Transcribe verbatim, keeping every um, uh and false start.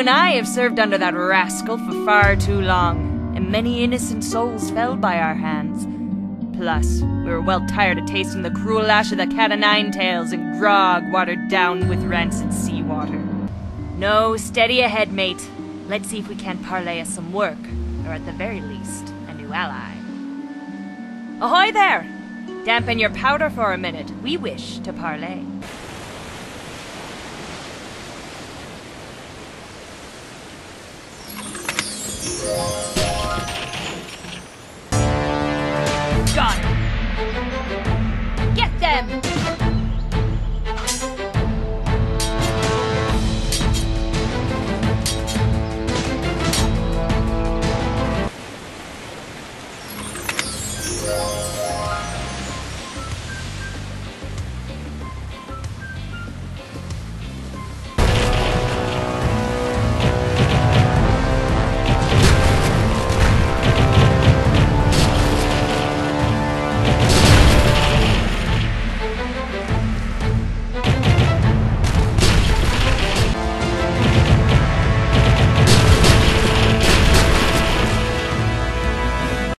and I have served under that rascal for far too long, and many innocent souls fell by our hands. Plus, we were well tired of tasting the cruel lash of the cat o' nine tails and grog watered down with rancid seawater. No, steady ahead, mate. Let's see if we can't parlay us some work, or at the very least, a new ally. Ahoy there! Dampen your powder for a minute. We wish to parlay. Yeah.